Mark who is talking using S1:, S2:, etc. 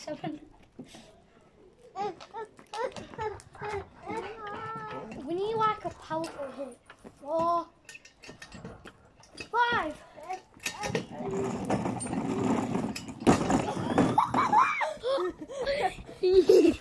S1: 7. We need like a powerful hit. 4, 5.